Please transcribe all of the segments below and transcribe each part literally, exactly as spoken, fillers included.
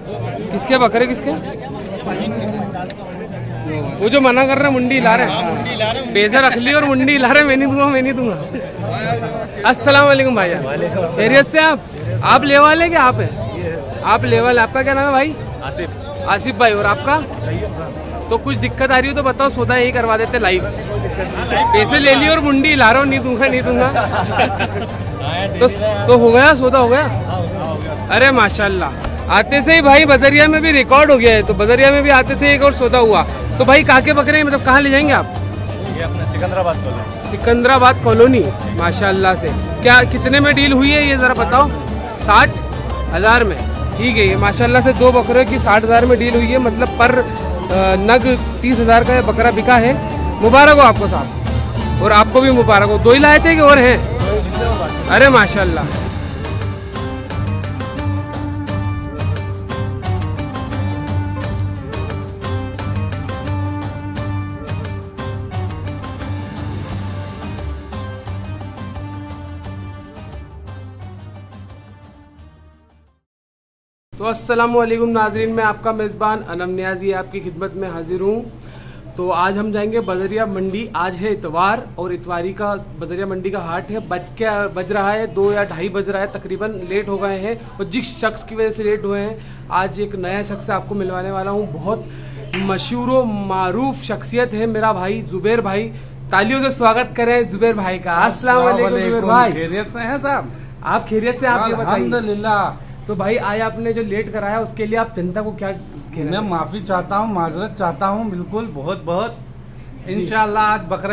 किसके बकरे किसके? वो जो मना कर रहे मुंडी ला रहे हैं, पैसे रख ली और मुंडी ला रहे, मैं नहीं दूंगा मैं नहीं दूंगा। अस्सलाम वालेकुम भैया, खैरियत से? आप आप लेवाल है क्या? आप है आप लेवाल, आपका क्या नाम है भाई? आसिफ। आसिफ भाई। और आपका? तो कुछ दिक्कत आ रही हो तो बताओ, सौदा यही करवा देते लाइव। पैसे ले लिए और मुंडी ला रहा हूँ, नहीं दूंगा नहीं दूंगा। तो तो हो गया सौदा, हो गया? अरे माशाल्लाह, आते से ही भाई बदरिया में भी रिकॉर्ड हो गया है। तो बदरिया में भी आते से एक और सौदा हुआ। तो भाई काके बकरे मतलब कहाँ ले जाएंगे आप? ये अपना सिकंदराबाद कॉलोनी। सिकंदराबाद कॉलोनी, माशाल्लाह से। क्या कितने में डील हुई है ये ज़रा बताओ? साठ हज़ार में, ठीक है। ये माशाल्लाह से दो बकरे की साठ हज़ार में डील हुई है, मतलब पर नग तीस हज़ार का बकरा बिका है। मुबारक हो आपको साहब, और आपको भी मुबारक हो। दो ही लाए थे कि और हैं? अरे माशाल्लाह। तो अस्सलामुअलैकुम नाजरीन, मैं आपका मेज़बान अनम नियाजी आपकी खिदमत में हाजिर हूँ। तो आज हम जाएंगे बदरिया मंडी। आज है इतवार और इतवारी का बदरिया मंडी का हाट है। बज क्या बज रहा है, दो या ढाई बज रहा है तकरीबन। लेट हो गए हैं और जिस शख्स की वजह से लेट हुए हैं, आज एक नया शख्स आपको मिलवाने वाला हूँ। बहुत मशहूर व मारूफ शख्सियत है मेरा भाई ज़ुबैर भाई। तालियों से स्वागत करें ज़ुबैर भाई का। अस्सलाम वालेकुम ज़ुबैर भाई। खैरियत से हैं साहब? आप खैरियत से? आप ये बताइए। अल्हम्दुलिल्लाह। तो भाई आज आपने जो लेट कराया उसके लिए आप जनता को क्या कहना? मैं माफी चाहता हूँ, माजरत चाहता हूँ, बिल्कुल बहुत बहुत। इंशाल्लाह आज बकरे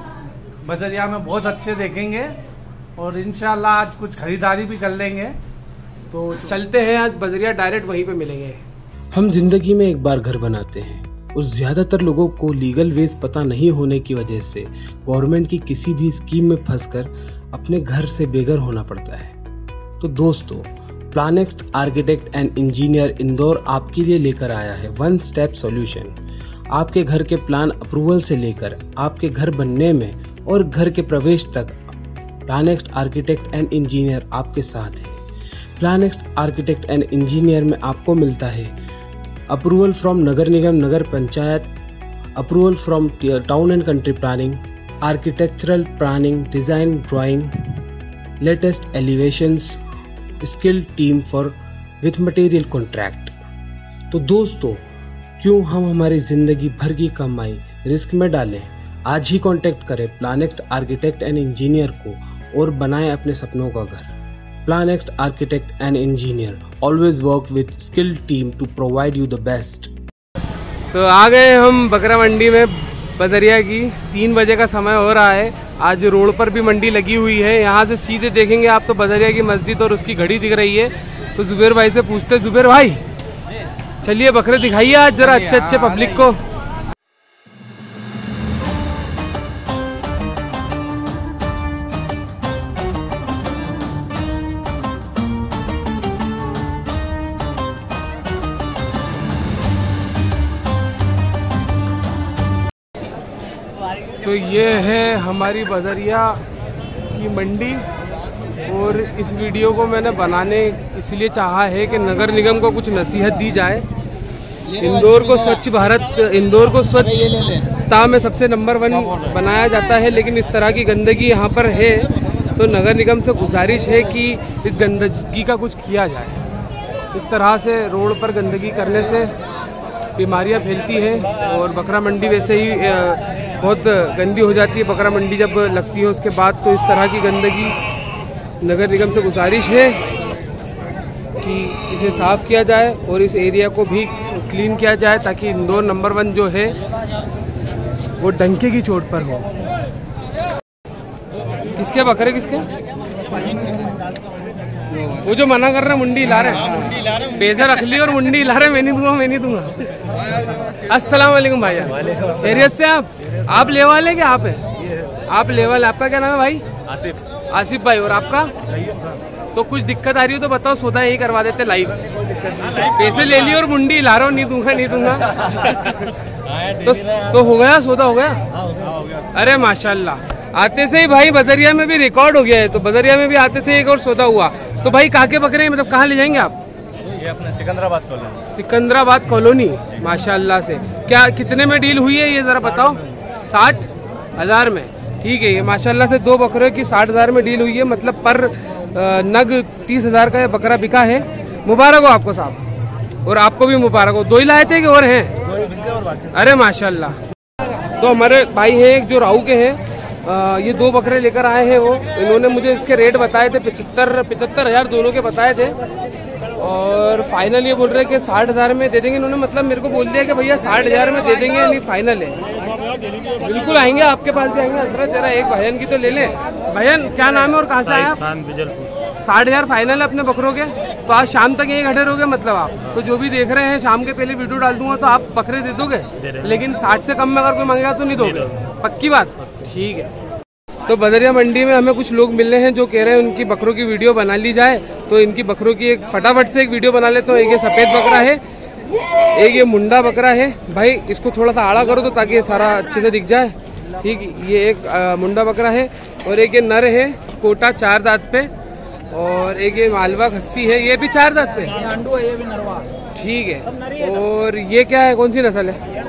बजरिया में बहुत अच्छे देखेंगे और इंशाल्लाह आज कुछ खरीदारी भी कर लेंगे। तो चलते हैं, आज बजरिया डायरेक्ट वहीं पे मिलेंगे। हम जिंदगी में एक बार घर बनाते हैं और ज्यादातर लोगों को लीगल वेज पता नहीं होने की वजह से गवर्नमेंट की किसी भी स्कीम में फंसकर अपने घर से बेघर होना पड़ता है। तो दोस्तों, Plannext architect and engineer Indore आपके लिए लेकर आया है वन स्टेप सॉल्यूशन। आपके घर के प्लान अप्रूवल से लेकर आपके घर बनने में और घर के प्रवेश तक प्लानेक्स्ट आर्किटेक्ट एंड इंजीनियर आपके साथ है। प्लानेक्स्ट आर्किटेक्ट एंड इंजीनियर में आपको मिलता है अप्रूवल फ्रॉम नगर निगम, नगर panchayat, approval from town and country planning, architectural planning, design drawing, latest elevations, skill team for with material contract. तो दोस्तों, क्यों हम हमारी जिंदगी भर की कमाई रिस्क में डालें? आज ही कांटेक्ट करें प्लानेक्स्ट आर्किटेक्ट एंड इंजीनियर को और बनाएं अपने सपनों का घर। Plannext architect and engineer always work with skilled team to provide you the best. तो आ गए हम बकरा मंडी में बदरिया की। तीन बजे का समय हो रहा है। आज रोड पर भी मंडी लगी हुई है। यहाँ से सीधे देखेंगे आप तो बदरिया की मस्जिद और उसकी घड़ी दिख रही है। तो ज़ुबैर भाई से पूछते, ज़ुबैर भाई चलिए बकरे दिखाइए आज जरा अच्छे अच्छे पब्लिक को। तो ये है हमारी बदरिया की मंडी और इस वीडियो को मैंने बनाने इसलिए चाहा है कि नगर निगम को कुछ नसीहत दी जाए। इंदौर को स्वच्छ भारत, इंदौर को स्वच्छता में सबसे नंबर वन बनाया जाता है, लेकिन इस तरह की गंदगी यहाँ पर है। तो नगर निगम से गुजारिश है कि इस गंदगी का कुछ किया जाए। इस तरह से रोड पर गंदगी करने से बीमारियाँ फैलती हैं और बकरा मंडी वैसे ही बहुत गंदी हो जाती है। बकरा मंडी जब लगती है उसके बाद, तो इस तरह की गंदगी नगर निगम से गुजारिश है कि इसे साफ़ किया जाए और इस एरिया को भी क्लीन किया जाए ताकि इंदौर नंबर वन जो है वो डंके की चोट पर हो। किसके बकरे किसके? वो जो मना कर रहे हैं मुंडी ला रहे हैं, पैसे रख ली और मुंडी ला रहे, मैं नहीं दूंगा मैं नहीं दूंगा। अस्सलाम वालेकुम भैया, खैरियत से? आप आप लेवाल है क्या? आप है आप लेवाल, आपका क्या नाम है भाई? आसिफ। आसिफ भाई। और आपका? तो कुछ दिक्कत आ रही हो तो बताओ, सौदा यही करवा देते लाइव। पैसे ले लिए और मुंडी ला रहा हूँ, नहीं दूंगा नहीं दूंगा। तो तो हो गया सौदा, हो गया? अरे माशाल्लाह, आते से ही भाई बदरिया में भी रिकॉर्ड हो गया है। तो बदरिया में भी आते से एक और सौदा हुआ। तो भाई काके बकरे मतलब कहाँ ले जाएंगे आप? ये अपने सिकंदराबाद कॉलोनी। सिकंदराबाद कॉलोनी, माशाल्लाह से। क्या कितने में डील हुई है ये ज़रा बताओ? साठ हज़ार में, ठीक है। ये माशाल्लाह से दो बकरे की साठ हज़ार में डील हुई है, मतलब पर नग तीस हज़ार का ये बकरा बिका है। मुबारक हो आपको साहब, और आपको भी मुबारक हो। दो ही लाए थे कि और हैं? अरे माशाल्लाह। तो हमारे भाई हैं एक जो राहू के हैं, आ, ये दो बकरे लेकर आए हैं। वो इन्होंने मुझे इसके रेट बताए थे, पचहत्तर पचहत्तर हज़ार दोनों के बताए थे, और फाइनल ये बोल रहे हैं कि साठ हज़ार में दे देंगे। इन्होंने मतलब मेरे को बोल दिया कि भैया साठ हज़ार में दे देंगे, नहीं फाइनल है। बिल्कुल आएंगे, आपके पास भी आएंगे। हजरत जरा एक भैन की तो ले लें। भैन क्या नाम है और कहाँ से आए आप? साठ हज़ार फाइनल है अपने बकरों के। तो आज शाम तक यही खड़े रहोगे मतलब आप? तो जो भी देख रहे हैं, शाम के पहले वीडियो डाल दूंगा तो आप बकरे दे दोगे, लेकिन साठ से कम में अगर कोई मांगेगा तो नहीं दोगे? पक्की बात, ठीक है। तो बदरिया मंडी में हमें कुछ लोग मिले हैं जो कह रहे हैं उनकी बकरों की वीडियो बना ली जाए। तो इनकी बकरों की एक फटाफट से एक वीडियो बना लेते हैं। एक ये सफ़ेद बकरा है, एक ये मुंडा बकरा है। भाई इसको थोड़ा सा आड़ा करो तो ताकि ये सारा अच्छे से दिख जाए, ठीक। ये एक आ, मुंडा बकरा है, और एक ये नर है कोटा चार दांत पे, और एक ये मालवा खस्सी है, ये भी चार दांत पे, ठीक है। और ये क्या है, कौन सी नस्ल है?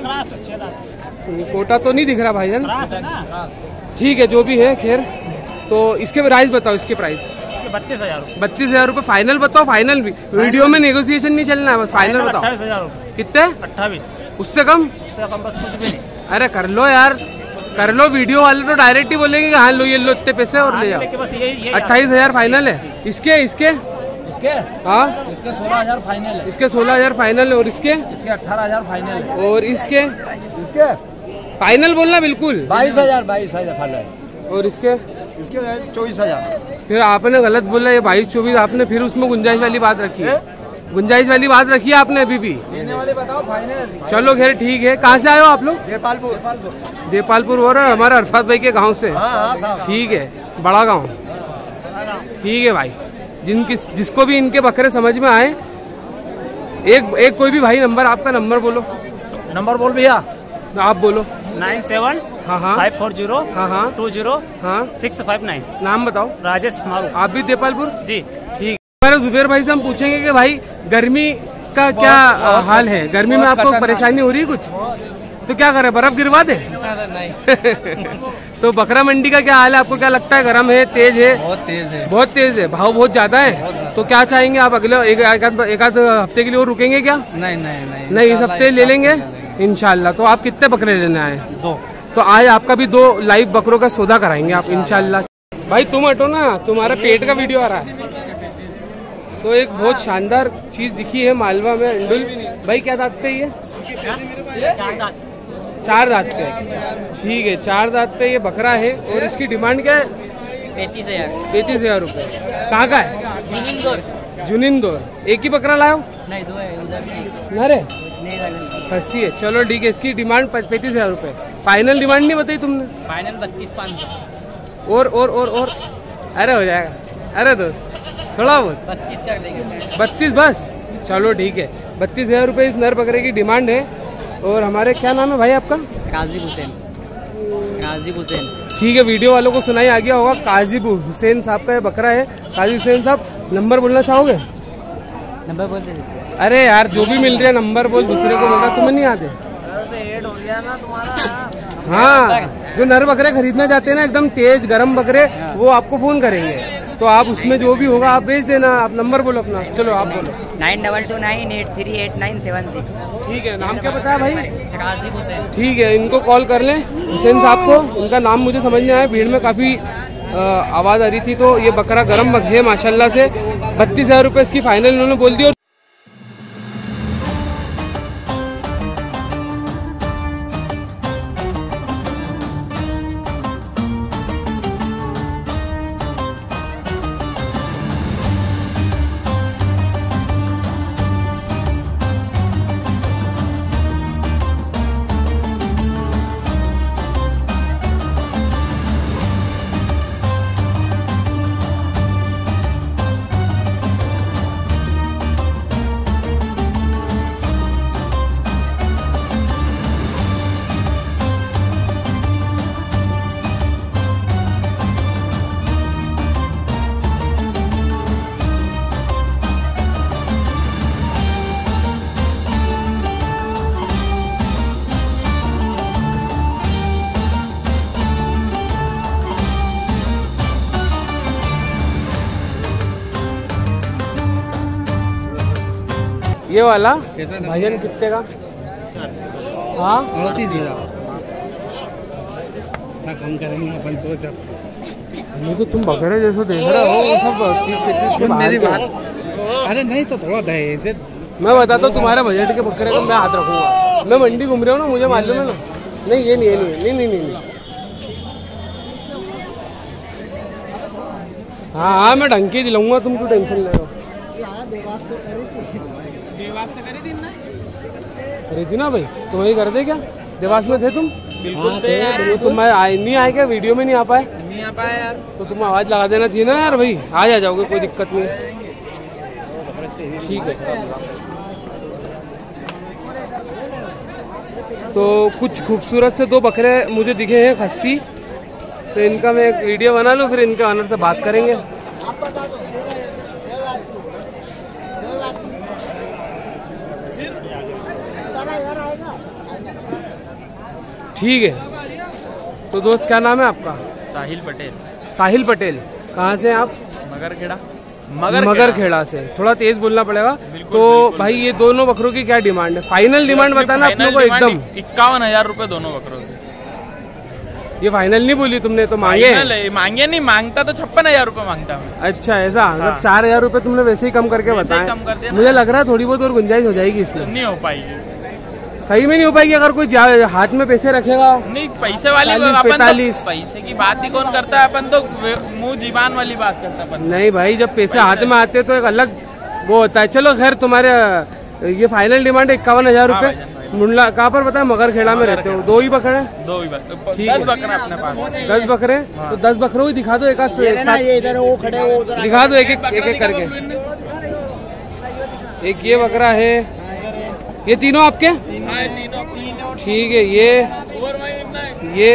कोटा तो नहीं दिख रहा भाईजान, ठीक है। जो भी है खैर, तो इसके प्राइस बताओ। इसके प्राइस बत्तीस हजार बत्तीस हजार रूपए फाइनल बताओ। फाइनल भी वीडियो में नेगोशिएशन नहीं चलना है, बस फाइनल बताओ। अट्ठाईस हजार कितने? अट्ठाईस। उससे कम? उससे कम बस कुछ भी नहीं। अरे कर लो यार, कर लो। वीडियो वाले तो डायरेक्ट ही बोलेंगे कि हाँ लो ये लो इतने पैसे और ले जाओ। अट्ठाईस हजार फाइनल है। इसके इसके इसके हाँ इसके सोलह हजार फाइनल है। इसके सोलह हजार फाइनल है, और इसके इसके अठारह हजार फाइनल है, और इसके इसके फाइनल बोलना बिल्कुल। बाईस हजार बाईस हजार फाइनल। और इसके इसके चौबीस हजार। फिर आपने गलत बोला, ये बाईस चौबीस आपने फिर उसमें गुंजाइश वाली बात रखी है। गुंजाइश वाली बात रखी है आपने अभी भी। देने वाले बताओ फाइनल। चलो खैर ठीक है। कहाँ से आए हो आप लोग? देपालपुर। देपालपुर हो रहा है, हमारे अरफात भाई के गांव से, ठीक है। बड़ा गांव, ठीक है भाई। जिनकी जिसको भी इनके बकरे समझ में आए, एक एक कोई भी भाई नंबर, आपका नंबर बोलो। नंबर बोल भैया। आप बोलो। नाइन सेवन हाँ हाँ फाइव फोर जीरो हाँ हाँ टू जीरो हाँ सिक्स फाइव नाइन। नाम बताओ। राजेश मारू। आप भी देपालपुर? जी ठीक। हमारे जुबेर भाई से हम पूछेंगे कि भाई गर्मी का क्या हाल है, गर्मी में आपको परेशानी हो रही है कुछ? तो क्या करें, बर्फ गिरवा दे? तो बकरा मंडी का क्या हाल है, आपको क्या लगता है? गर्म है, तेज है? बहुत तेज है। बहुत तेज है, भाव बहुत ज्यादा है। तो क्या चाहेंगे आप? अगले एक एक आध हफ्ते के लिए और रुकेंगे क्या? नहीं नहीं नहीं नहीं, इस हफ्ते ले लेंगे इंशाल्लाह। तो आप कितने बकरे लेने आए? दो। तो आज आपका भी दो लाइव बकरों का सौदा कराएंगे आप इंशाल्लाह। भाई तुम हटो ना, तुम्हारा पेट का वीडियो आ रहा है। तो एक बहुत शानदार चीज दिखी है मालवा में, अंडुल भाई। क्या दांत पे ये? चार दांत पे, ठीक है। चार दांत पे ये बकरा है, और इसकी डिमांड क्या है? पैंतीस हजार पैंतीस हजार रूपए। कहाँ का है? जुनिंदौर। एक ही बकरा लाओ? नहीं, दो है उधर। नरे खस्सी है, चलो ठीक है। इसकी डिमांड पैंतीस हजार रूपए। फाइनल डिमांड नहीं बताई तुमने? फाइनल बत्तीस पाँच सौ। और और और और अरे हो जाएगा। अरे दोस्त थोड़ा बहुत बत्तीस कर देंगे। बत्तीस बस, चलो ठीक है। बत्तीस हजार रूपए इस नर बकरे की डिमांड है। और हमारे क्या नाम है भाई आपका? काजिब हुसैन। काजिब हुसैन, ठीक है। वीडियो वालों को सुनाई आ गया होगा, काजिब हुसैन साहब का ये बकरा है। काजिब हुसैन साहब, नंबर बोलना चाहोगे? नंबर बोल दे। अरे यार जो भी मिल रहे हैं नंबर बोल, दूसरे को बोल रहा, तुम्हें नहीं आते? एड हो गया ना तुम्हारा। हाँ, जो नर बकरे खरीदना चाहते हैं ना, एकदम तेज गरम बकरे, वो आपको फोन करेंगे। तो आप उसमें जो भी होगा आप भेज देना। आप नंबर बोलो अपना। चलो आप बोलो। Nine double two nine eight three eight nine seven six. ठीक है। नाम क्या बताया भाई? काजिब हुसैन। ठीक है, इनको कॉल कर लें, हुसैन साहब को। इनका नाम मुझे समझ में आया, भीड़ में काफ़ी आवाज़ आ रही थी। तो ये बकरा गरम है माशाल्लाह से। बत्तीस हज़ार रुपये इसकी फाइनल इन्होंने बोल दी। ये वाला कैसा है? भजन कितने का? हाँ अड़तीस हजार ना कम करेंगे अपन सोचा। ये तो तुम बकरे जैसे देख रहे हो वो सब तीस पैंतीस के बाहर मेरी के बात हैं। अरे नहीं तो थोड़ा दहे ऐसे। मैं बताता हूँ तुम्हारे बजट के बकरे को मैं हाथ रखूंगा। मैं मंडी घूम रहा हूँ ना, मुझे मालूम है ना। नहीं ये नहीं, ये नहीं, नहीं नहीं नहीं नहीं हाँ हाँ मैं ढंग के दिलाऊंगा, तुम क्यों टेंशन ले रहे हो? देवास से करी थी ना? करी थी ना भाई, तुम्हारी कर दे क्या? देवास में थे तुम? बिल्कुल थे यार। तो तुम आए नहीं आए क्या? वीडियो में नहीं आ पाए? नहीं आ पाए यार। तो तुम आवाज लगा देना चाहिए ना यार भाई, आ जा जाओगे, कोई दिक्कत नहीं है। ठीक है। तो कुछ खूबसूरत से दो बकरे मुझे दिखे हैं खस्सी, तो इनका मैं एक वीडियो बना लूँ, फिर इनके ऑनर से बात करेंगे। ठीक है। तो दोस्त क्या नाम है आपका? साहिल पटेल। साहिल पटेल। कहाँ से हैं आप? मगरखेड़ा। मगर, मगर खेड़ा से। थोड़ा तेज बोलना पड़ेगा। तो भाई ये दोनों बकरों की क्या डिमांड है? फाइनल डिमांड बताना अपने को एकदम। इक्यावन हजार रूपए दोनों बकरों के। ये फाइनल नहीं बोली तुमने, तो मांगे हैं? मांगे नहीं, मांगता तो छप्पन हजार रूपए मांगता हूँ। अच्छा ऐसा, मतलब चार हजार रूपए तुमने वैसे ही कम करके बताया। मुझे लग रहा है थोड़ी बहुत और गुंजाइश हो जाएगी इसमें। नहीं हो पाएगी, सही में नहीं हो पाएगी। अगर कोई हाथ में पैसे रखेगा नहीं, पैसे वाली पैंतालीस पैसे की बात ही कौन करता है? अपन तो मुंह जीवान वाली बात करता है। नहीं भाई, जब पैसे हाथ में आते तो एक अलग वो होता है। चलो खैर, तुम्हारे ये फाइनल डिमांड है इक्यावन हजार रूपए। मुंडला कहाँ पर बताया? मगरखेड़ा में रहते हो? दो ही बकरे? दो ही बकरे। दस बकरे अपने पास। दस बकरे? तो दस बकरों ही दिखा दो एक साथ। दिखा दो एक एक एक एक करके। एक ये बकरा है, ये तीनों आपके? ठीक है। ये ये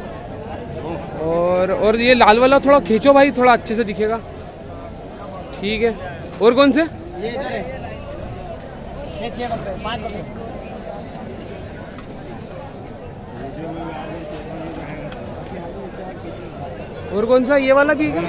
और और ये लाल वाला थोड़ा खींचो भाई, थोड़ा अच्छे से दिखेगा। ठीक है। और कौन से? और कौन सा? ये वाला भी है?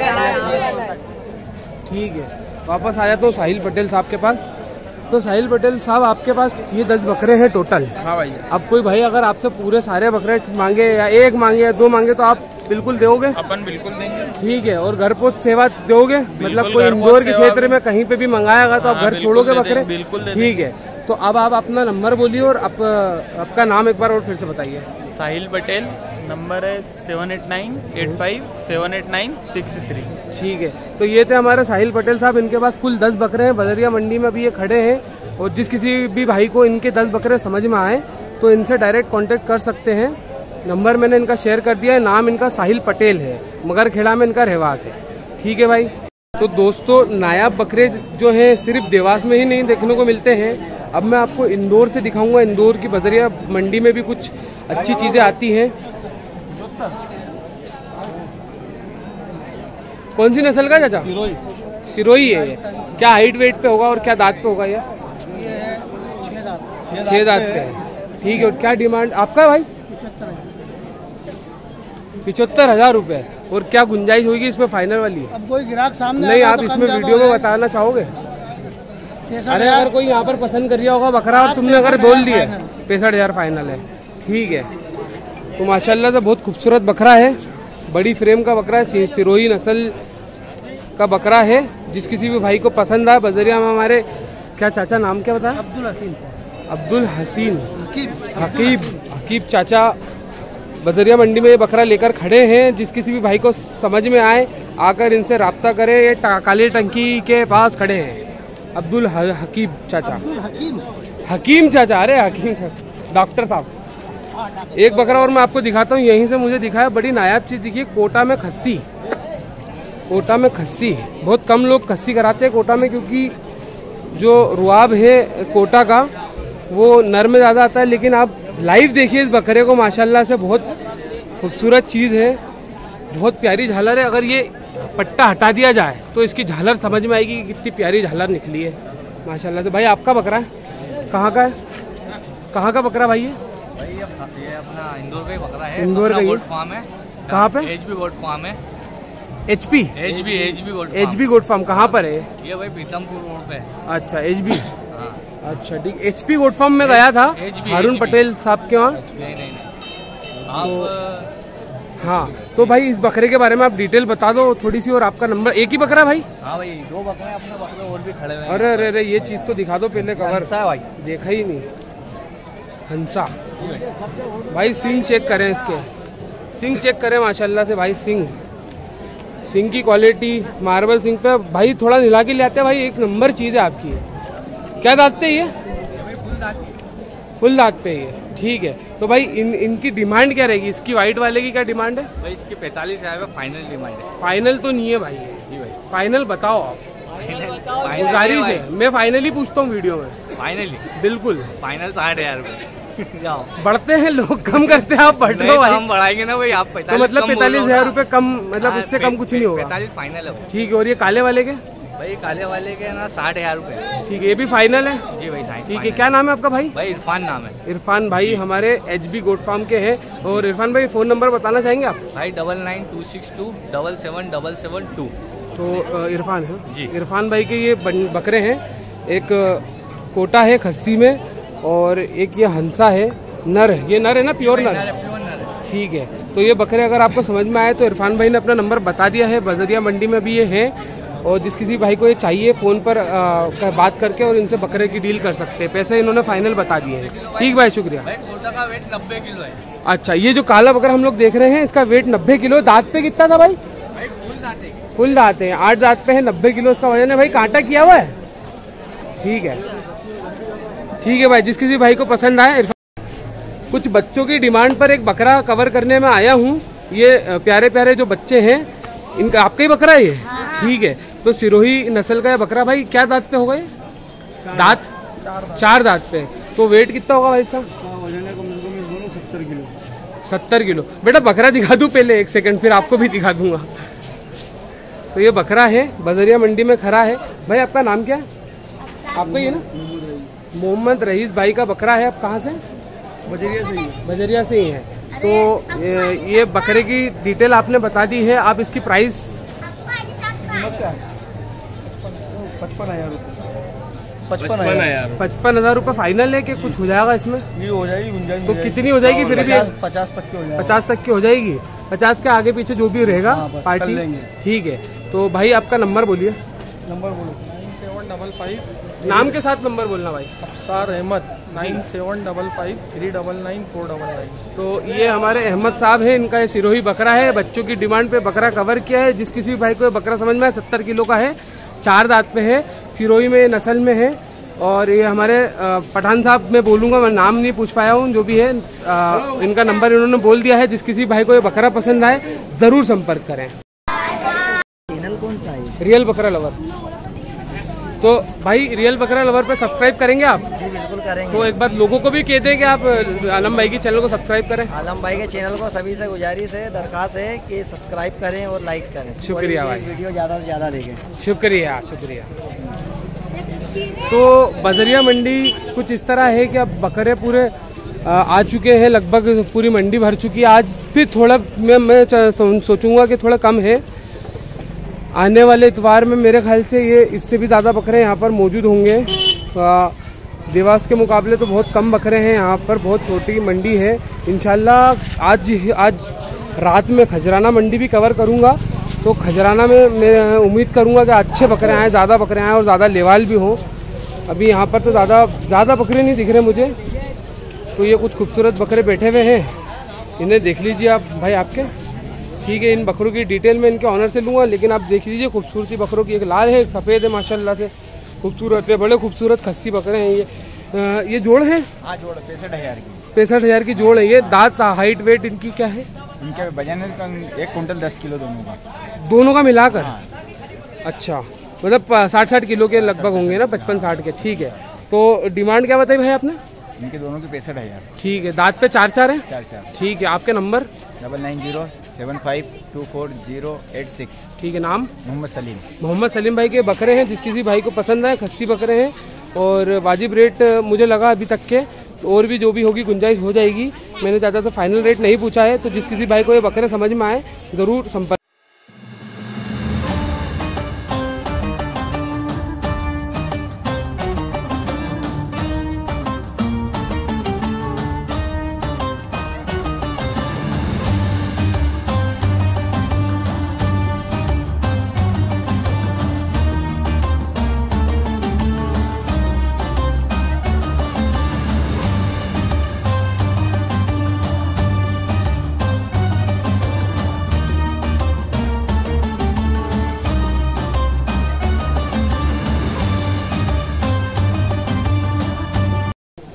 ठीक है। वापस आ जाता हूँ साहिल पटेल साहब के पास। तो साहिल पटेल साहब आपके पास ये दस बकरे हैं टोटल? हाँ भाई। अब कोई भाई अगर आपसे पूरे सारे बकरे मांगे या एक मांगे या दो मांगे तो आप बिल्कुल दोगे? अपन बिल्कुल देंगे। ठीक है। और घर पहुंच सेवा दोगे? मतलब कोई इंदौर के क्षेत्र में कहीं पे भी मंगाएगा तो आप घर छोड़ोगे बकरे? बिल्कुल। ठीक है। तो अब आप अपना नंबर बोलिए और आप, आपका नाम एक बार और फिर से बताइए। साहिल पटेल, नंबर है seven eight nine eight five seven eight nine six three. ठीक है। तो ये थे हमारे साहिल पटेल साहब। इनके पास कुल दस बकरे हैं। बदरिया मंडी में भी ये खड़े हैं, और जिस किसी भी भाई को इनके दस बकरे समझ में आए तो इनसे डायरेक्ट कांटेक्ट कर सकते हैं। नंबर मैंने इनका शेयर कर दिया है। नाम इनका साहिल पटेल है, मगरखेड़ा में इनका रहवास है। ठीक है भाई। तो दोस्तों, नायाब बकरे जो हैं सिर्फ देवास में ही नहीं देखने को मिलते हैं। अब मैं आपको इंदौर से दिखाऊंगा। इंदौर की बदरिया मंडी में भी कुछ अच्छी चीजें आती हैं। कौन सी नस्ल का चाचा? सिरोही है ये। क्या हाइट वेट पे होगा और क्या दांत पे होगा ये? छह दांत पे है। ठीक है। और क्या डिमांड आपका है भाई? पिछहत्तर हजार रूपए। और क्या गुंजाइश होगी इसमें फाइनल वाली? अब कोई ग्राहक सामने नहीं, आप इसमें वीडियो में बताना चाहोगे? अरे अगर कोई यहाँ पर पसंद कर लिया होगा बकरा और तुमने अगर बोल दिया पैंसठ हजार फाइनल है। ठीक है। तो माशाल्लाह से बहुत खूबसूरत बकरा है, बड़ी फ्रेम का बकरा है, सिरोही नस्ल का बकरा है। जिस किसी भी भाई को पसंद आए, बजरिया में हमारे क्या चाचा नाम क्या बताया? अब्दुल हकीम। अब्दुल हसीन हकीब हकीब चाचा बदरिया मंडी में ये बकरा लेकर खड़े हैं। जिस किसी भी भाई को समझ में आए आकर इनसे रब्ता करें। ये काली टंकी के पास खड़े हैं अब्दुल हकीब चाचा। हकीम हकीम चाचा। अरे हकीम चाचा, डॉक्टर साहब। एक बकरा और मैं आपको दिखाता हूँ, यहीं से मुझे दिखाया। बड़ी नायाब चीज दिखी, कोटा में खस्सी। कोटा में खस्सी बहुत कम लोग खस्सी कराते हैं कोटा में, क्योंकि जो रुआब है कोटा का वो नर में ज़्यादा आता है। लेकिन आप लाइव देखिए इस बकरे को, माशाल्लाह से बहुत खूबसूरत चीज़ है, बहुत प्यारी झालर है। अगर ये पट्टा हटा दिया जाए तो इसकी झालर समझ में आएगी कि कितनी प्यारी झालर निकली है माशाल्लाह से। भाई आपका बकरा है? कहाँ का है? कहाँ का बकरा भाई? ये ये अपना इंदौर का ही बकरा है। इंदौर का गोट फार्म है। कहाँ पे? एच बी गोट फार्म है। H P H B H B goat H B goat farm कहाँ पर है? ये भाई पीतमपुर रोड पे है। अच्छा, एच बी। अच्छा ठीक। एचपी गोट फार्म में गया था हारून पटेल साहब के वहाँ। नहीं नहीं नहीं आप हाँ तो भाई इस बकरे के बारे में आप डिटेल बता दो थोड़ी सी। और आपका नंबर, एक ही बकरा भाई? हाँ भाई दो बकरे अपने बकरे और भी खड़े हुए हैं। अरे अरे अरे ये चीज तो दिखा दो पहले, कवर हंसा है भाई, देखा ही नहीं। हंसा भाई, सिंग चेक करें इसके, सिंग चेक करें माशाल्लाह से भाई। सिंग सिंग की क्वालिटी मार्बल सिंग पे भाई थोड़ा हिला के ले आते हैं भाई, एक नंबर चीज़ है आपकी। क्या दांत पे ये? फुल दांत पे ये, ठीक है। तो भाई इन इनकी डिमांड क्या रहेगी? इसकी वाइट वाले की क्या डिमांड है भाई? इसकी पैंतालीस हजार रुपये फाइनल डिमांड है। फाइनल तो नहीं है भाई? जी भाई फाइनल बताओ आप, गुजारिश है। मैं फाइनली पूछता हूँ वीडियो में। फाइनली बिल्कुल फाइनल साठ हजार रुपये। जाओ, बढ़ते हैं लोग, कम करते हैं आप, बढ़ रहे हो भाई। हम बढ़ाएंगे ना भाई, आप तो मतलब पैंतालीस हजार रूपए कम, मतलब इससे कम कुछ नहीं होगा? पैंतालीस फाइनल है। ठीक है। और ये काले वाले के? भाई काले वाले के ना साठ हजार रूपए। ठीक है, ये भी फाइनल है? जी भाई ठीक है। क्या नाम है आपका भाई? भाई इरफान नाम है। इरफान भाई हमारे एच बी गोट फार्म के हैं। और इरफान भाई फोन नंबर बताना चाहेंगे आप? भाई double nine two six two double seven double seven two. तो इरफान है जी। इरफान भाई के ये बकरे हैं, एक कोटा है खस्सी में और एक ये हंसा है, नर है। ये नर है ना, प्योर नर? ठीक है। तो ये बकरे अगर आपको समझ में आए तो इरफान भाई ने अपना नंबर बता दिया है, बजरिया मंडी में भी ये है। और जिस किसी भाई को ये चाहिए फ़ोन पर आ, बात करके और इनसे बकरे की डील कर सकते हैं। पैसे इन्होंने फाइनल बता दिए हैं। ठीक भाई, शुक्रिया। भाई कोटा का वेट नब्बे किलो है। अच्छा, ये जो काला बकरा हम लोग देख रहे हैं इसका वेट नब्बे किलो। दांत पे कितना था भाई? भाई फुल दांत है। फुल दांत है, आठ दांत पे है, नब्बे किलो इसका वजन है भाई। कांटा किया हुआ है? ठीक है ठीक है भाई, जिस किसी भाई को पसंद आए। कुछ बच्चों की डिमांड पर एक बकरा कवर करने में आया हूँ। ये प्यारे प्यारे जो बच्चे हैं, इनका आपका ही बकरा है ये? ठीक है। तो सिरोही नस्ल का है बकरा भाई। क्या दांत पे होगा ये? दांत चार दांत पे। तो वेट कितना होगा भाई इसका? सत्तर किलो। सत्तर किलो। बेटा बकरा दिखा दूं पहले, एक सेकंड, फिर आपको भी दिखा दूंगा। तो ये बकरा है, बजरिया मंडी में खड़ा है। भाई आपका नाम क्या है? आपका ये ना मोहम्मद रईस भाई का बकरा है। आप कहाँ से? बजरिया से ही। बजरिया से ही है। तो ये बकरे की डिटेल आपने बता दी है। आप इसकी प्राइस पचपन हजार पचपन हजार पचपन हजार रूपए फाइनल है कि कुछ हो जाएगा इसमें? ये हो जाएगी गुंजाइश। तो कितनी हो जाएगी फिर भी? पचास तक की हो जाएगी। पचास तक की हो जाएगी। पचास के आगे पीछे जो भी रहेगा पार्टी। ठीक है। तो भाई आपका नंबर बोलिए। नंबर बोलो। नाइन सेवन डबल फाइव, नाम के साथ नंबर बोलना भाई। Afsar Ahmed. Nine seven double five three double nine four double nine. तो ये हमारे अहमद साहब हैं, इनका ये सिरोही बकरा है। बच्चों की डिमांड पे बकरा कवर किया है। जिस किसी भी भाई को ये बकरा समझ में आए, सत्तर किलो का है, चार दांत पे है, सिरोही में नस्ल में है। और ये हमारे पठान साहब, मैं बोलूँगा, मैं नाम नहीं पूछ पाया हूँ, जो भी है आ, इनका नंबर इन्होंने बोल दिया है। जिस किसी भाई को ये बकरा पसंद आए ज़रूर संपर्क करें। चैनल कौन सा है? रियल बकरा लवर। तो भाई रियल बकरा लवर पे सब्सक्राइब करेंगे आप? जी बिल्कुल करेंगे। तो एक बार लोगों को भी कहते हैं कि आप आलम भाई की चैनल को सब्सक्राइब करें। आलम भाई के चैनल को सभी से गुजारिश है, दरखास्त है कि सब्सक्राइब करें और लाइक करें। शुक्रिया भाई, वीडियो ज़्यादा से ज़्यादा देखें। शुक्रिया शुक्रिया। तो बजरिया मंडी कुछ इस तरह है कि अब बकरे पूरे आ चुके हैं, लगभग पूरी मंडी भर चुकी है। आज फिर थोड़ा मैं मैं सोचूंगा कि थोड़ा कम है। आने वाले इतवार में मेरे ख्याल से ये इससे भी ज़्यादा बकरे यहाँ पर मौजूद होंगे। देवास के मुकाबले तो बहुत कम बकरे हैं यहाँ पर, बहुत छोटी मंडी है। इंशाल्लाह आज आज रात में खजराना मंडी भी कवर करूँगा। तो खजराना में मैं उम्मीद करूँगा कि अच्छे बकरे आएँ, ज़्यादा बकरे आएँ और ज़्यादा लेवाल भी हों। अभी यहाँ पर तो ज़्यादा ज़्यादा बकरे नहीं दिख रहे मुझे। तो ये कुछ खूबसूरत बकरे बैठे हुए हैं, इन्हें देख लीजिए आप भाई आपके। ठीक है, इन बकरों की डिटेल मैं इनके ऑनर से लूँगा, लेकिन आप देख लीजिए खूबसूरती बकरों की। एक लाल है, एक सफ़ेद है, माशाल्लाह से खूबसूरत है। बड़े खूबसूरत खस्सी बकरे हैं ये। आ, ये जोड़ है? हाँ जोड़, पैंसठ हजार की। पैंसठ हजार की जोड़ है ये। दांत, हाइट, वेट इनकी क्या है? इनके वजन है एक कुंटल दस किलो दोनों का। दोनों का मिलाकर? अच्छा, मतलब साठ साठ किलो के लगभग होंगे ना, पचपन साठ के। ठीक है। तो डिमांड क्या बताई भाई आपने? इनके दोनों की पैंसठ हजार। ठीक है। दांत पे चार चार है? चार चार। ठीक है। आपके number? Double nine zero seven five two four zero eight six. ठीक है। नाम? मोहम्मद सलीम। मोहम्मद सलीम भाई के बकरे हैं। जिस किसी भाई को पसंद आए, खस्सी बकरे हैं और वाजिब रेट मुझे लगा अभी तक के। और भी जो भी होगी गुंजाइश हो जाएगी। मैंने ज़्यादा से फाइनल रेट नहीं पूछा है। तो जिस किसी भाई को ये बकरे समझ में आए ज़रूर संपर्क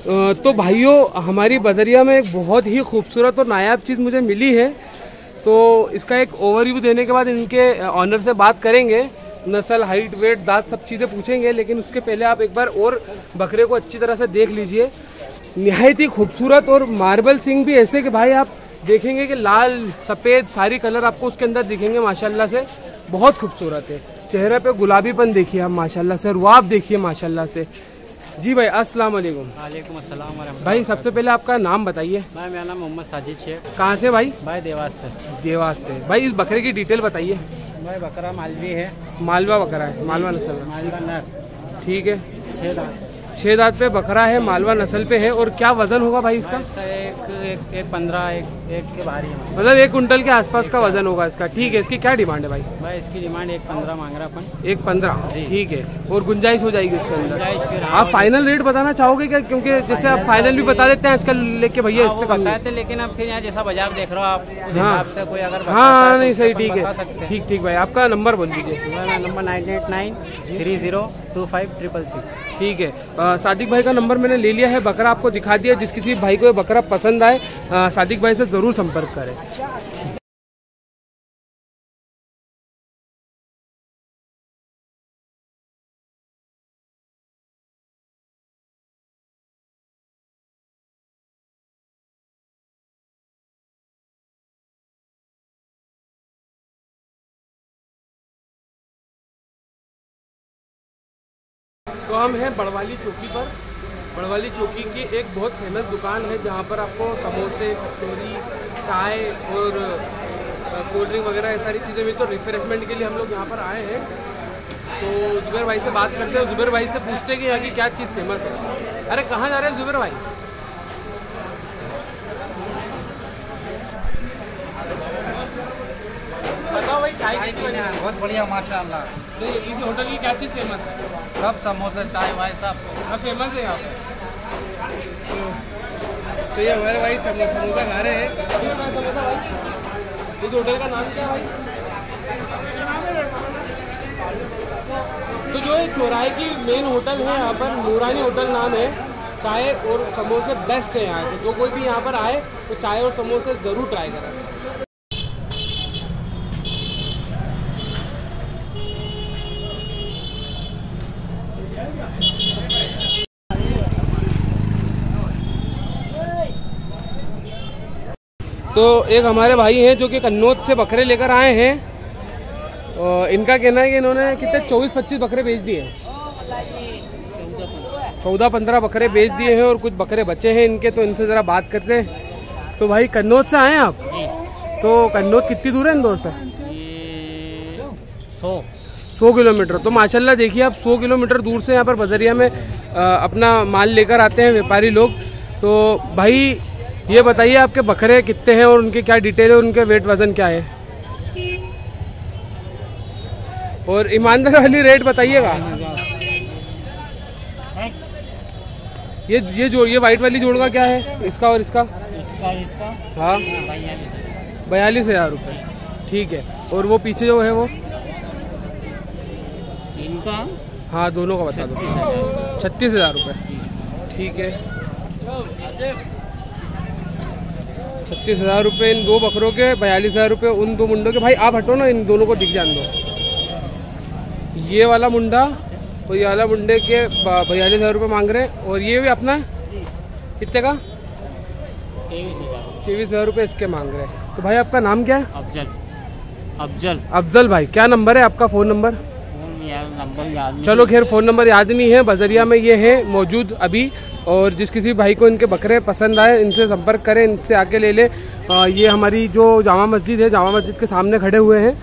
तो भाइयों हमारी बदरिया में एक बहुत ही खूबसूरत और नायाब चीज़ मुझे मिली है, तो इसका एक ओवरव्यू देने के बाद इनके ऑनर से बात करेंगे, नस्ल, हाइट, वेट, दांत सब चीज़ें पूछेंगे। लेकिन उसके पहले आप एक बार और बकरे को अच्छी तरह से देख लीजिए। निहायत ही खूबसूरत और मार्बल सिंग भी ऐसे कि भाई आप देखेंगे कि लाल सफ़ेद सारी कलर आपको उसके अंदर दिखेंगे माशाल्लाह से, बहुत खूबसूरत है। चेहरे पे गुलाबीपन देखिए आप माशाल्लाह से, रुआब देखिए माशाल्लाह से। जी भाई अस्सलाम वालेकुम। वालेकुम अस्सलाम वरहमतुल्लाह। भाई सबसे पहले आपका नाम बताइए। भाई मेरा नाम मोहम्मद साजिद शेख। कहाँ से भाई? भाई देवास से। देवास से। भाई इस बकरे की डिटेल बताइए। भाई बकरा मालवी है। मालवा बकरा है, मालवा नस्ल। मालवा नर। ठीक है। छः दांत छः दांत पे बकरा है, मालवा नस्ल पे है। और क्या वजन होगा भाई इसका? इसका एक एक एक पंद्रह एक एक के बाहर ही है, मतलब एक कुंटल के आसपास का वजन होगा इसका। ठीक है। इसकी क्या डिमांड है भाई? भाई इसकी डिमांड एक पंद्रह मांग रहा अपन। एक पंद्रह। ठीक है। और गुंजाइश हो जाएगी इसके अंदर? आप फाइनल रेट बताना चाहोगे क्या? क्योंकि जैसे आप फाइनल भी बता देते हैं आजकल लेके भैया, इससे बताते हैं, लेकिन अब फिर यहाँ जैसा बाजार देख रहे हो आप उस हिसाब से कोई अगर हाँ नहीं सही ठीक है। ठीक ठीक भाई आपका नंबर बोल दीजिए। Number nine eight nine three zero two five triple six. ठीक है। सादिक भाई का नंबर मैंने ले लिया है, बकरा आपको दिखा दिया। जिस किसी भाई को ये बकरा पसंद आए सादिक भाई से ज़रूर संपर्क करें। तो हम हैं बड़वाली चौकी पर। बड़वाली चौकी की एक बहुत फेमस दुकान है जहाँ पर आपको समोसे, कचौरी, चाय और कोल्ड ड्रिंक वगैरह ये सारी चीज़ें मिलती। तो रिफ्रेशमेंट के लिए हम लोग यहाँ पर आए हैं। तो जुबैर भाई से बात करते हैं, जुबैर भाई से पूछते हैं कि यहाँ की क्या चीज़ फेमस है। अरे कहाँ जा रहे हैं जुबैर भाई? बताओ भाई चाय किसकी बनी है? बहुत बढ़िया माशाल्लाह। तो इस होटल की क्या चीज़ फेमस है? सब समोसे, चाय वाय सब सब फेमस है यहाँ पे। तो ये हमारे भाई समोसा खा रहे हैं। इस होटल का नाम क्या है भाई? तो जो चौराहे की मेन होटल है यहाँ पर नूरानी होटल नाम है। चाय और समोसे बेस्ट है यहाँ के। जो कोई भी यहाँ पर आए तो चाय और समोसे ज़रूर ट्राई करें। तो एक हमारे भाई हैं जो कि कन्नौज से बकरे लेकर आए हैं। और इनका कहना है कि इन्होंने कितने चौबीस पच्चीस बकरे बेच दिए, चौदह पंद्रह बकरे बेच दिए हैं और कुछ बकरे बचे हैं इनके। तो इनसे ज़रा बात करते हैं। तो भाई कन्नौज से आए हैं आप? तो कन्नौज कितनी दूर है इंदौर से? सौ सौ किलोमीटर। तो माशाल्लाह देखिए आप सौ किलोमीटर दूर से यहाँ पर बदरिया में आ, अपना माल लेकर आते हैं व्यापारी लोग। तो भाई ये बताइए आपके बकरे कितने हैं और उनके क्या डिटेल है, उनके वेट वजन क्या है? और ईमानदार वाली रेट बताइएगा। ये ये जोड़ ये वाइट वाली जोड़ का क्या है इसका और इसका? इसका इसका हाँ बयालीस हज़ार रुपये। ठीक है। और वो पीछे जो है वो इनका? हाँ दोनों का बता दो। छत्तीस हज़ार रुपये। ठीक है। छत्तीस हज़ार रुपये इन दो बकरों के, बयालीस हज़ार रुपये उन दो मुंडों के। भाई आप हटो ना, इन दोनों को दिख जान दो। ये वाला मुंडा और ये वाला मुंडे के बयालीस हज़ार रुपये मांग रहे हैं। और ये भी अपना कितने का? तेईस हज़ार रुपये इसके मांग रहे हैं। तो भाई आपका नाम क्या है? अफजल। अफजल अफजल भाई क्या नंबर है आपका? Phone number? नंबर याद। चलो खैर फ़ोन नंबर याद नहीं है। बजरिया में ये है मौजूद अभी। और जिस किसी भाई को इनके बकरे पसंद आए इनसे संपर्क करें, इनसे आके ले ले। आ, ये हमारी जो जामा मस्जिद है, जामा मस्जिद के सामने खड़े हुए हैं।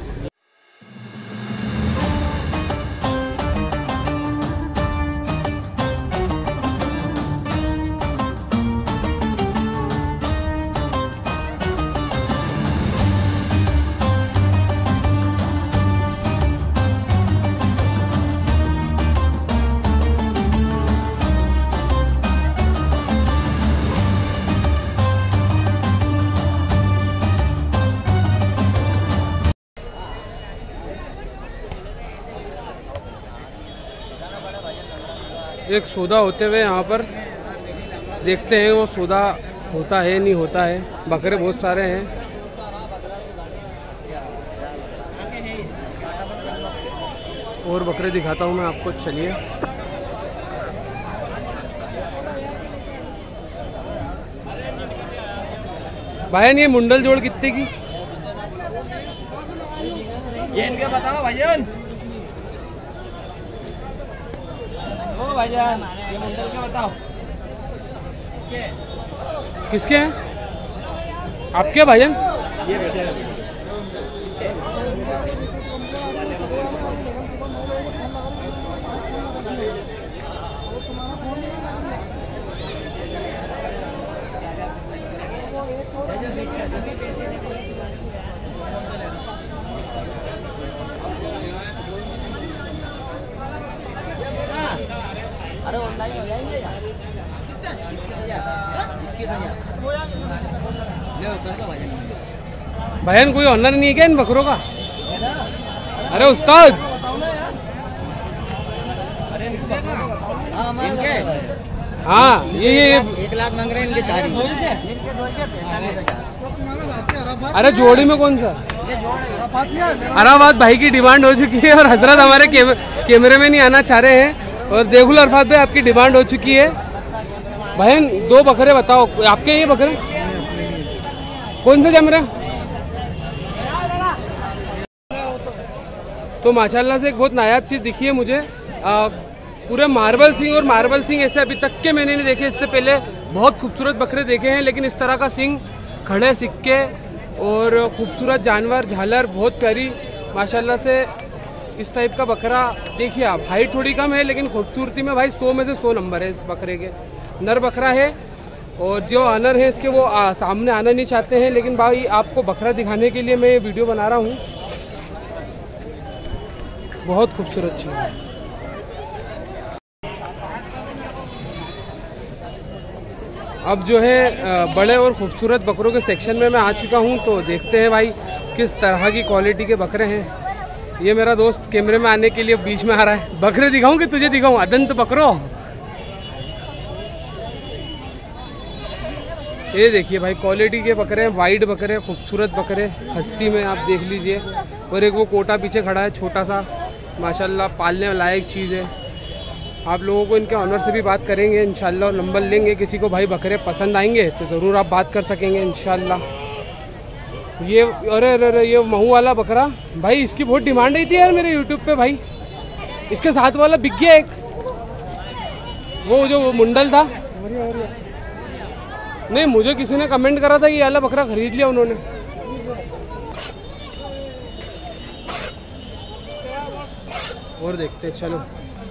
एक सौदा होते हुए यहाँ पर देखते हैं वो सौदा होता है नहीं होता है। बकरे बहुत सारे हैं। और बकरे दिखाता हूँ मैं आपको, चलिए। भाईजान ये मुंडल जोड़ कितने की? ये इनके बताओ भाईजान। ओ भाईजान ये मुंडल के बताओ। किसके हैं आपके भाईजान? ये बेटे अरे ऑनलाइन हो जाएंगे यार। भाईजान कोई ऑनर नहीं है क्या इन बकरों का? अरे उस्ताद हाँ ये ये एक लाख मांग रहे हैं इनके चार ही। अरे जोड़ी में कौन सा? अराफात भाई की डिमांड हो चुकी है और हजरत हमारे कैमरे में नहीं आना चाह रहे हैं। और देखुल अरफात भाई आपकी डिमांड हो चुकी है। बहन दो बकरे बताओ आपके, ये बकरे कौन से जम रहे? तो माशाल्लाह से एक बहुत नायाब चीज़ दिखी है मुझे। आ, पूरे मार्बल सिंग, और मार्बल सिंग ऐसे अभी तक के मैंने नहीं देखे। इससे पहले बहुत खूबसूरत बकरे देखे हैं, लेकिन इस तरह का सिंग, खड़े सिक्के और खूबसूरत जानवर, झालर बहुत प्यारी माशाल्लाह से। इस टाइप का बकरा देखिए आप। हाइट थोड़ी कम है लेकिन खूबसूरती में भाई सौ में से सौ नंबर है इस बकरे के। नर बकरा है और जो ऑनर है इसके वो आ, सामने आना नहीं चाहते हैं, लेकिन भाई आपको बकरा दिखाने के लिए मैं ये वीडियो बना रहा हूँ। बहुत खूबसूरत चीज़ है। अब जो है बड़े और ख़ूबसूरत बकरों के सेक्शन में मैं आ चुका हूँ। तो देखते हैं भाई किस तरह की क्वालिटी के बकरे हैं। ये मेरा दोस्त कैमरे में आने के लिए बीच में आ रहा है। बकरे दिखाऊं कि तुझे दिखाऊं? अदंत बकरो, ये देखिए भाई क्वालिटी के बकरे हैं। वाइट बकरे, खूबसूरत बकरे, खस्सी में आप देख लीजिए। और एक वो कोटा पीछे खड़ा है छोटा सा, माशाल्लाह पालने लायक चीज़ है। आप लोगों को इनके ऑनर से भी बात करेंगे इंशाल्लाह और नंबर लेंगे। किसी को भाई बकरे पसंद आएंगे तो ज़रूर आप बात कर सकेंगे इंशाल्लाह। ये अरे अरे अरे ये महू वाला बकरा भाई, इसकी बहुत डिमांड आई थी यार मेरे यूट्यूब पे भाई। इसके साथ वाला बिक गया एक, वो जो वो मुंडल था। नहीं मुझे किसी ने कमेंट करा था कि ये वाला बकरा खरीद लिया उन्होंने। और देखते हैं, चलो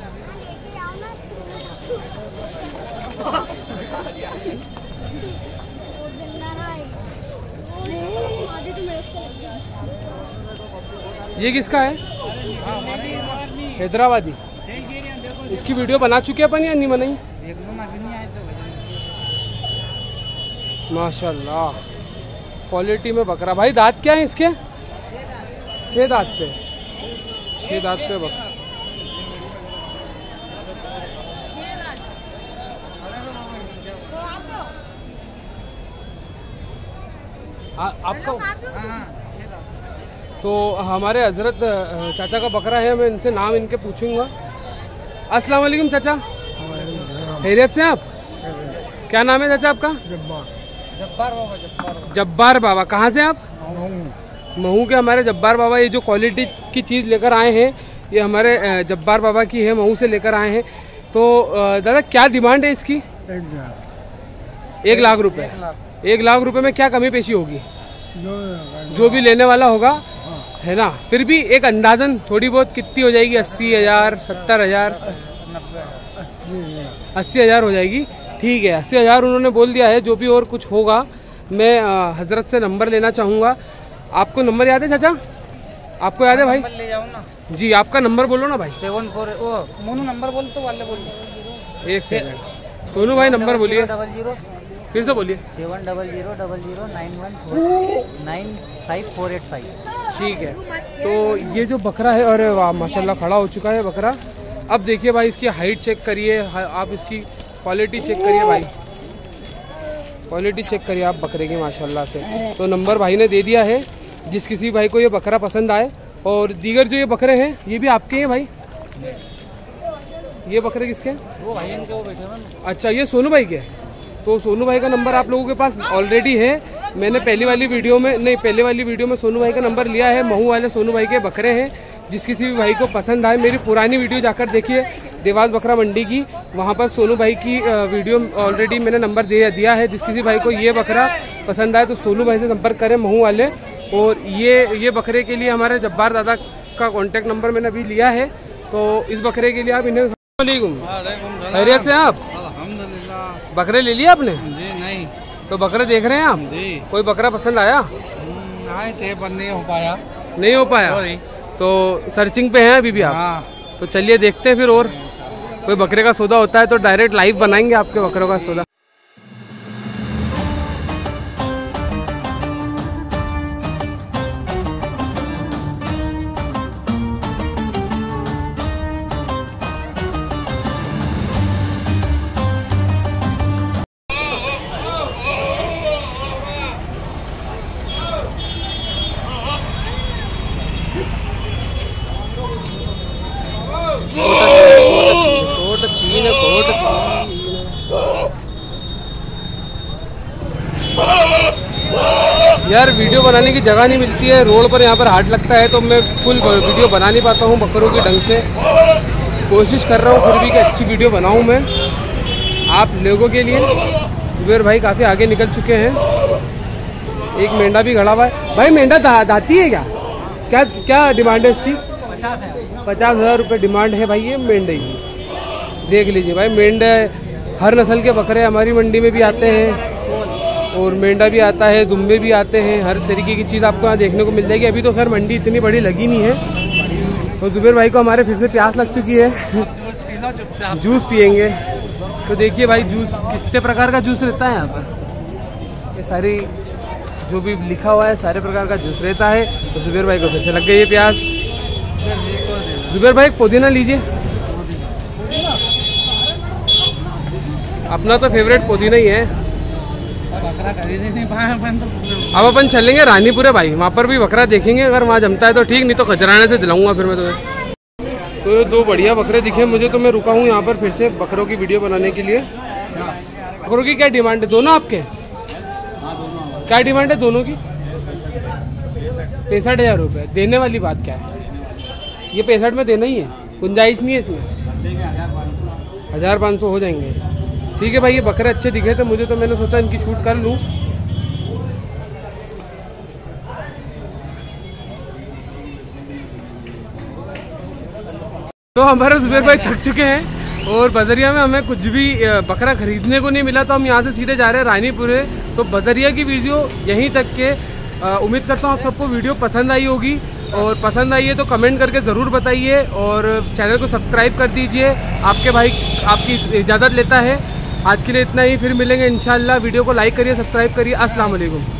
ये किसका है? हैदराबादी। इसकी वीडियो बना चुके अपन या नहीं बनाई? माशाल्लाह क्वालिटी में बकरा। भाई दांत क्या है इसके? छह दांत पे, छह दांत पे बकरा। आपका तो हमारे हजरत चाचा का बकरा है। मैं इनसे नाम इनके पूछूंगा। अस्सलाम वालेकुम चाचा, खैरियत से आप? क्या नाम है चाचा आपका? जब्बार बाबा। जब्बार जब्बार बाबा। कहाँ से आप? महू के हमारे जब्बार बाबा। ये जो क्वालिटी की चीज़ लेकर आए हैं ये हमारे जब्बार बाबा की है, महू से लेकर आए हैं। तो दादा क्या डिमांड है इसकी? एक लाख रुपए। एक लाख रुपए में क्या कमी पेशी होगी? जो भी लेने वाला होगा है ना। फिर भी एक अंदाजन थोड़ी बहुत कितनी हो जाएगी? अस्सी हजार, सत्तर हजार, अस्सी हजार हो जाएगी। ठीक है, अस्सी हजार उन्होंने बोल दिया है। जो भी और कुछ होगा मैं हजरत से नंबर लेना चाहूँगा। आपको नंबर याद है चाचा? आपको याद है भाई? ले जाओ ना जी, आपका नंबर बोलो ना भाई। सेवन फोर वो मोनू नंबर बोल तो वाले बोल। एक सेकंड सोनू भाई नंबर बोलिए। डबल जीरो फिर से बोलिए। Seven double zero double zero nine one four nine five four eight five. ठीक है, तो ये जो बकरा है, अरे वाह माशाल्लाह खड़ा हो चुका है बकरा। अब देखिए भाई इसकी हाइट चेक करिए, आप इसकी क्वालिटी चेक करिए भाई। क्वालिटी चेक करिए आप बकरे की माशाल्लाह से। तो नंबर भाई ने दे दिया है, जिस किसी भाई को ये बकरा पसंद आए। और दीगर जो ये बकरे हैं ये भी आपके हैं भाई? ये बकरे किसके हैं? वो भाई इनके वो बैठे हैं। अच्छा, ये सोनू भाई के? तो सोनू भाई का नंबर आप लोगों के पास ऑलरेडी है। मैंने पहली वाली वीडियो में नहीं पहले वाली वीडियो में सोनू भाई का नंबर लिया है। महू वाले सोनू भाई के बकरे हैं। जिस किसी भी भाई को पसंद आए, मेरी पुरानी वीडियो जाकर देखिए देवास बकरा मंडी की, वहाँ पर सोनू भाई की वीडियो ऑलरेडी मैंने नंबर दे दिया है। जिस किसी भाई को ये बकरा पसंद आए तो सोनू भाई से संपर्क करें, महू वाले। और ये ये बकरे के लिए हमारे जब्बार दादा का कॉन्टैक्ट नंबर मैंने अभी लिया है। तो इस बकरे के लिए आप इन्हें खैरियत से आप अल्हम्दुलिल्लाह। बकरे ले लिया आपने? जी नहीं। तो बकरे देख रहे हैं आप? जी। कोई बकरा पसंद आया? आए थे पर नहीं हो पाया। नहीं हो पाया? तो सर्चिंग पे हैं अभी भी आप? हाँ। तो चलिए देखते हैं फिर। और कोई बकरे का सौदा होता है तो डायरेक्ट लाइव बनाएंगे आपके बकरों का सौदा। यार वीडियो बनाने की जगह नहीं मिलती है, रोड पर यहाँ पर हाट लगता है तो मैं फुल वीडियो बना नहीं पाता हूँ बकरों के ढंग से। कोशिश कर रहा हूँ फिर भी कि अच्छी वीडियो बनाऊँ मैं आप लोगों के लिए। जुबेर भाई काफ़ी आगे निकल चुके हैं। एक मेंढा भी खड़ा हुआ है। भाई मेंढा दा, दाती है क्या? क्या क्या डिमांड है इसकी? पचास है। पचास हज़ार रुपये डिमांड है भाई ये मेंढे की। देख लीजिए भाई, मेंढे हर नस्ल के बकरे हमारी मंडी में भी आते हैं और मेंढा भी आता है, दुम्बे भी आते हैं। हर तरीके की चीज़ आपको यहाँ देखने को मिल जाएगी। अभी तो खैर मंडी इतनी बड़ी लगी नहीं है। तो जुबेर भाई को हमारे फिर से प्यास लग चुकी है, जूस पियेंगे। तो देखिए भाई जूस कितने प्रकार का जूस रहता है यहाँ पर, ये सारी जो भी लिखा हुआ है सारे प्रकार का जूस रहता है। तो जुबेर भाई को फिर से लग गई है प्यास। जुबेर भाई पुदीना लीजिए, अपना तो फेवरेट पुदीना ही है। बकरा खरीद ही नहीं पाए अपन तो। अब अपन चलेंगे रानीपुरे भाई, वहाँ पर भी बकरा देखेंगे। अगर वहाँ जमता है तो ठीक, नहीं तो खजराने से दिलाऊंगा फिर मैं तुम्हें। तो ये दो बढ़िया बकरे दिखे मुझे, तो मैं रुका हूँ यहाँ पर फिर से बकरों की वीडियो बनाने के लिए। बकरों की क्या डिमांड है? दोनों आपके? क्या डिमांड है दोनों की? पैंसठ हज़ार रुपये। देने वाली बात क्या है? ये पैंसठ में देना ही है, गुंजाइश नहीं है इसमें? हज़ार पाँच सौ हो जाएंगे। ठीक है भाई, ये बकरे अच्छे दिखे थे मुझे तो मैंने सोचा इनकी शूट कर लूँ। तो हमारे जुबेर भाई थक चुके हैं और बजरिया में हमें कुछ भी बकरा खरीदने को नहीं मिला, तो हम यहाँ से सीधे जा रहे हैं रानीपुरे। तो बजरिया की वीडियो यहीं तक के। उम्मीद करता हूँ आप सबको वीडियो पसंद आई होगी, और पसंद आई है तो कमेंट करके ज़रूर बताइए और चैनल को सब्सक्राइब कर दीजिए। आपके भाई आपकी इजाज़त लेता है। आज के लिए इतना ही, फिर मिलेंगे इंशाल्लाह। वीडियो को लाइक करिए, सब्सक्राइब करिए। अस्सलाम वालेकुम।